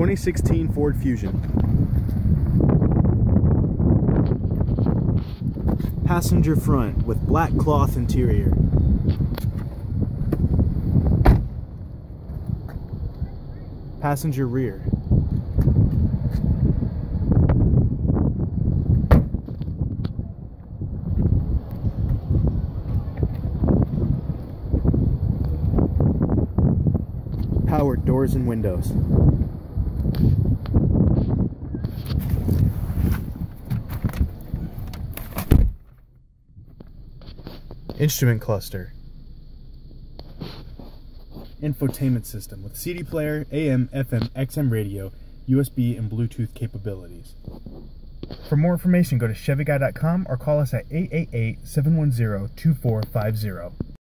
2016 Ford Fusion. Passenger front with black cloth interior. Passenger rear. Powered doors and windows. Instrument cluster. Infotainment system with CD player, AM, FM, XM radio, USB and Bluetooth capabilities. For more information, go to ChevyGuy.com or call us at 888-710-2450.